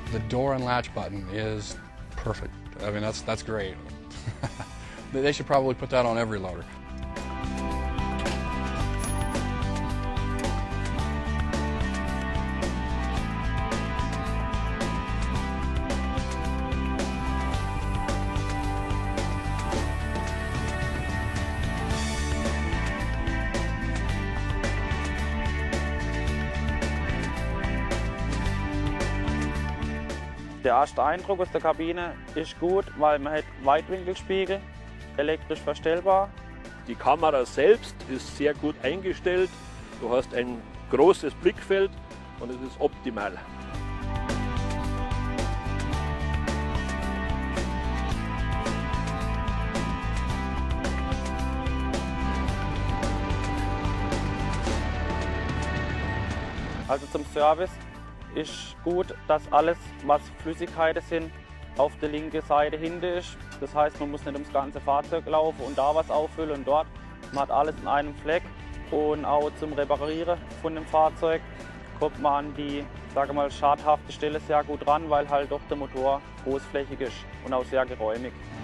The door and latch button is perfect. I mean, that's great. They should probably put that on every loader. Der erste Eindruck aus der Kabine ist gut, weil man hat Weitwinkelspiegel, elektrisch verstellbar. Die Kamera selbst ist sehr gut eingestellt. Du hast ein großes Blickfeld und es ist optimal. Also zum Service ist gut, dass alles, was Flüssigkeiten sind, auf der linken Seite hinten ist. Das heißt, man muss nicht ums ganze Fahrzeug laufen und da was auffüllen und dort. Man hat alles in einem Fleck. Und auch zum Reparieren von dem Fahrzeug kommt man an die, sage mal, schadhafte Stelle sehr gut ran, weil halt doch der Motor großflächig ist und auch sehr geräumig.